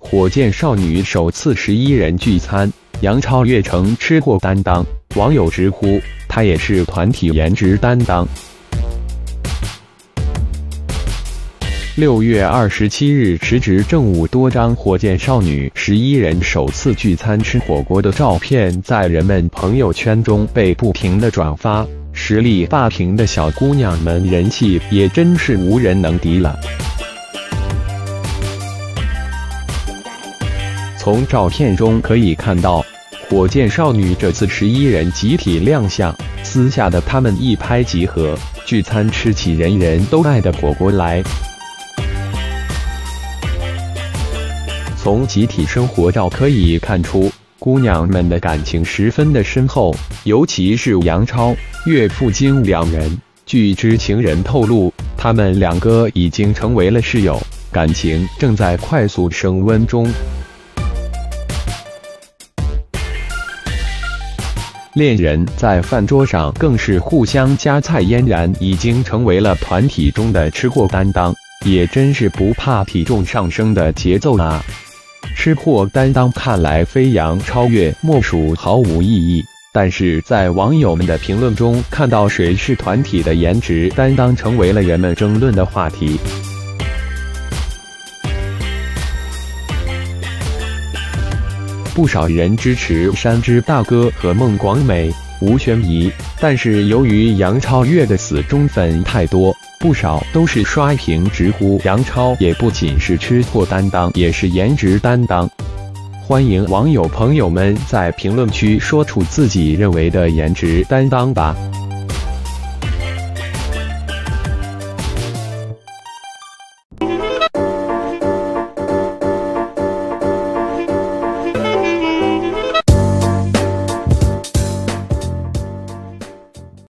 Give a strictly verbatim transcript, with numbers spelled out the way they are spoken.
火箭少女首次十一人聚餐，杨超越成吃货担当，网友直呼她也是团体颜值担当。六月二十七日时值正午，多张火箭少女十一人首次聚餐吃火锅的照片在人们朋友圈中被不停的转发，实力霸屏的小姑娘们人气也真是无人能敌了。从照片中可以看到，火箭少女这次十一人集体亮相，私下的她们一拍即合，聚餐吃起人人都爱的火锅来。从集体生活照可以看出，姑娘们的感情十分的深厚，尤其是杨超、岳父金两人。据知情人透露，他们两个已经成为了室友，感情正在快速升温中。恋人在饭桌上更是互相夹菜嫣然，已经成为了团体中的吃货担当，也真是不怕体重上升的节奏啊！吃货担当看来飞扬超越莫属毫无意义，但是在网友们的评论中看到谁是团体的颜值担当成为了人们争论的话题。不少人支持山之大哥和孟广美、无悬疑，但是由于杨超越的死忠粉太多，不少都是刷屏直呼杨超也不仅是吃货担当，也是颜值担当。欢迎网友朋友们在评论区说出自己认为的颜值担当吧。